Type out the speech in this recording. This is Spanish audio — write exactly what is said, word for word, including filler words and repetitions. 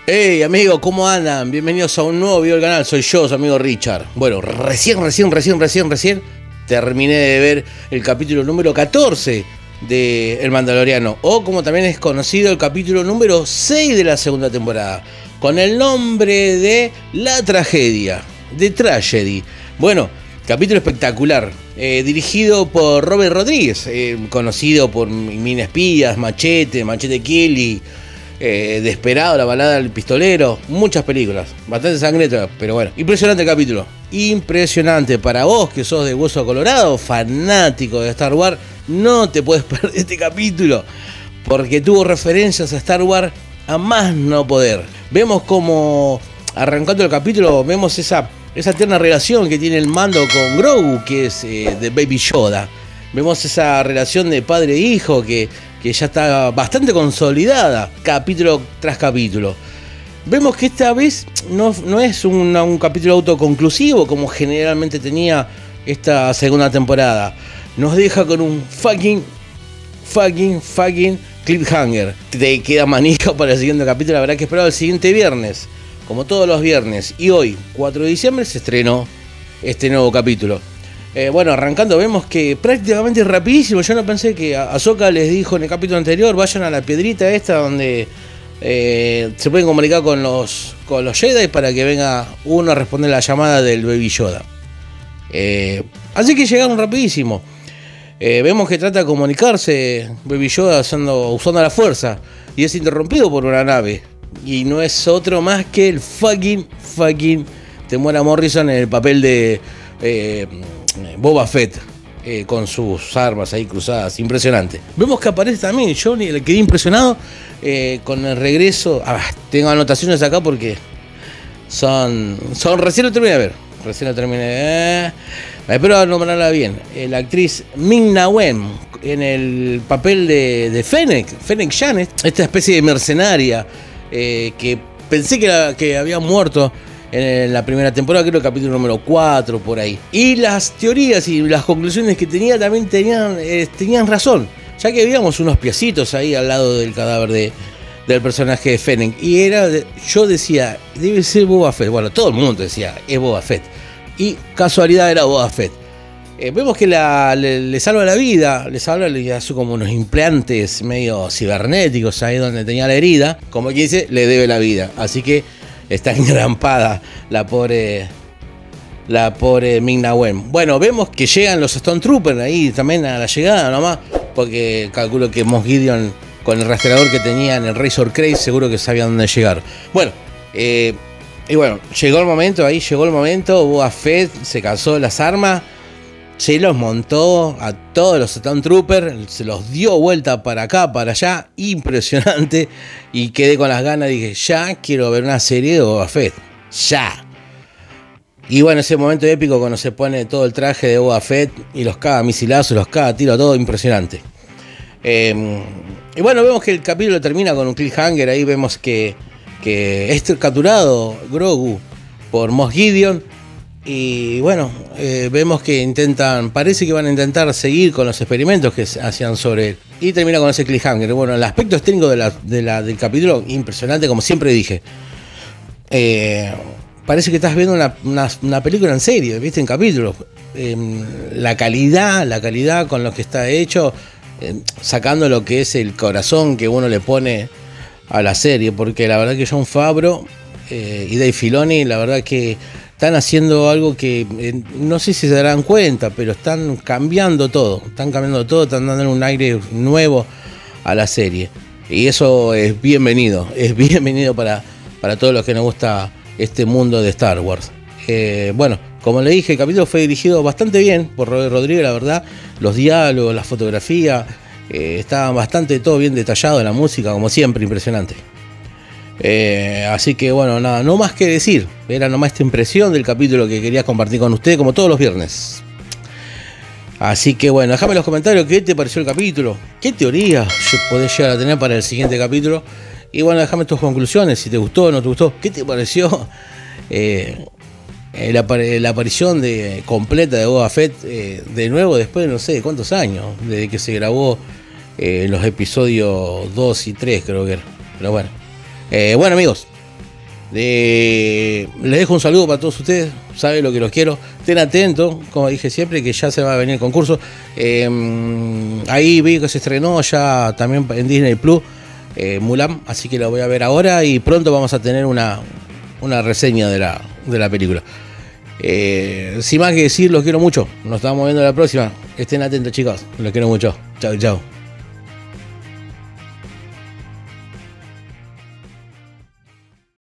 Hey amigos, ¿cómo andan? Bienvenidos a un nuevo video del canal, soy yo, su amigo Richard. Bueno, recién, recién, recién, recién, recién terminé de ver el capítulo número catorce de El Mandaloriano, o como también es conocido, el capítulo número seis de la segunda temporada, con el nombre de La Tragedia, The Tragedy. Bueno, capítulo espectacular, eh, dirigido por Robert Rodríguez, eh, conocido por Mini Espías, Machete, Machete Kill y Eh, Desperado, La Balada del Pistolero, muchas películas, bastante sangrientas, pero bueno, impresionante el capítulo, impresionante. Para vos que sos de hueso colorado, fanático de Star Wars, no te puedes perder este capítulo, porque tuvo referencias a Star Wars a más no poder. Vemos como, arrancando el capítulo, vemos esa, esa tierna relación que tiene el Mando con Grogu, que es eh, de Baby Yoda. Vemos esa relación de padre e hijo que que ya está bastante consolidada, capítulo tras capítulo. Vemos que esta vez no, no es un, un capítulo autoconclusivo como generalmente tenía esta segunda temporada. Nos deja con un fucking, fucking, fucking cliffhanger. Te queda manija para el siguiente capítulo, habrá que esperar el siguiente viernes, como todos los viernes. Y hoy, cuatro de diciembre, se estrenó este nuevo capítulo. Eh, bueno, arrancando vemos que prácticamente es rapidísimo. Yo no pensé que Ahsoka les dijo en el capítulo anterior, vayan a la piedrita esta donde eh, se pueden comunicar con los, con los Jedi para que venga uno a responder la llamada del Baby Yoda. Eh, así que llegaron rapidísimo. Eh, vemos que trata de comunicarse Baby Yoda usando, usando la fuerza y es interrumpido por una nave. Y no es otro más que el fucking, fucking Temuera Morrison en el papel de Eh, Boba Fett, eh, con sus armas ahí cruzadas, impresionante. Vemos que aparece también, yo le quedé impresionado eh, con el regreso. Ah, tengo anotaciones acá porque son, son recién lo terminé de ver, recién lo terminé de ver. Espero nombrarla bien. Eh, la actriz Ming-Na Wen en el papel de, de Fennec, Fennec Shand, esta especie de mercenaria eh, que pensé que, la, que había muerto en la primera temporada, creo, el capítulo número cuatro, por ahí. Y las teorías y las conclusiones que tenía también tenían, eh, tenían razón, ya que veíamos unos piecitos ahí al lado del cadáver de, del personaje de Fennec. Y era, de, yo decía, debe ser Boba Fett. Bueno, todo el mundo decía, es Boba Fett. Y casualidad era Boba Fett. Eh, vemos que la, le, le salva la vida, le salva, le hace como unos implantes medio cibernéticos ahí donde tenía la herida. Como quien dice, le debe la vida. Así que está engrampada la pobre la pobre Ming-Na Wen. Bueno, vemos que llegan los Stone Troopers ahí también a la llegada nomás, porque calculo que Moff Gideon, con el rastreador que tenía en el Razor Crest, seguro que sabía dónde llegar. Bueno, eh, y bueno, llegó el momento, ahí llegó el momento. Boba Fett se calzó las armas, se los montó a todos los Stone Troopers, se los dio vuelta para acá, para allá, impresionante. Y quedé con las ganas, dije, ya quiero ver una serie de Boba Fett, ya. Y bueno, ese momento épico cuando se pone todo el traje de Boba Fett y los caga misilazos, los caga tiro, todo impresionante. Eh, y bueno, vemos que el capítulo termina con un cliffhanger, ahí vemos que, que es capturado Grogu por Moff Gideon. Y bueno, eh, vemos que intentan, parece que van a intentar seguir con los experimentos que hacían sobre él. Y termina con ese cliffhanger. Bueno, el aspecto técnico de la, de la, del capítulo, impresionante, como siempre dije. Eh, parece que estás viendo una, una, una película en serio, ¿viste? En capítulos. Eh, la calidad, la calidad con lo que está hecho, eh, sacando lo que es el corazón que uno le pone a la serie. Porque la verdad que Jon Favreau eh, y Dave Filoni, la verdad que están haciendo algo que eh, no sé si se darán cuenta, pero están cambiando todo. Están cambiando todo, están dando un aire nuevo a la serie. Y eso es bienvenido. Es bienvenido para, para todos los que nos gusta este mundo de Star Wars. Eh, bueno, como le dije, el capítulo fue dirigido bastante bien por Robert Rodríguez, la verdad. Los diálogos, la fotografía, eh, estaba bastante todo bien detallado. La música, como siempre, impresionante. Eh, así que bueno, nada, no más que decir. Era nomás esta impresión del capítulo que quería compartir con ustedes, como todos los viernes. Así que bueno, déjame en los comentarios qué te pareció el capítulo, qué teorías podés llegar a tener para el siguiente capítulo. Y bueno, déjame tus conclusiones, si te gustó o no te gustó, qué te pareció eh, la, la aparición de, completa de Boba Fett eh, de nuevo después de no sé cuántos años, desde que se grabó eh, los episodios dos y tres, creo que era. Pero bueno. Eh, bueno amigos, Eh, les dejo un saludo para todos ustedes, saben lo que los quiero. Estén atentos, como dije siempre, que ya se va a venir el concurso. Eh, ahí vi que se estrenó ya también en Disney Plus, eh, Mulan, así que lo voy a ver ahora y pronto vamos a tener una, una reseña de la, de la película. Eh, sin más que decir, los quiero mucho. Nos estamos viendo la próxima. Estén atentos, chicos. Los quiero mucho. Chao, chao.